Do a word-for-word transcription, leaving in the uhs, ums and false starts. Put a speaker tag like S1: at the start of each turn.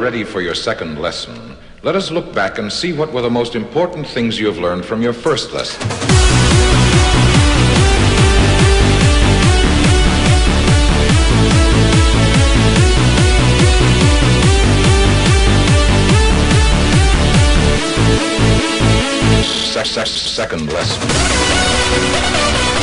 S1: ready for your second lesson, let us look back and see what were the most important things you have learned from your first lesson. Se- se- second lesson.